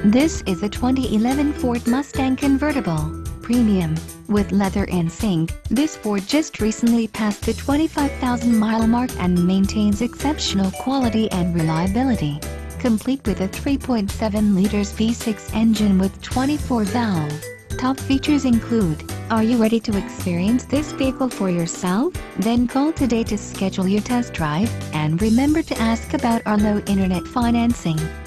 This is a 2011 Ford Mustang Convertible, Premium, with leather insink. This Ford just recently passed the 25,000-mile mark and maintains exceptional quality and reliability. Complete with a 3.7 liters V6 engine with 24 valves. Top features include: are you ready to experience this vehicle for yourself? Then call today to schedule your test drive, and remember to ask about our low internet financing.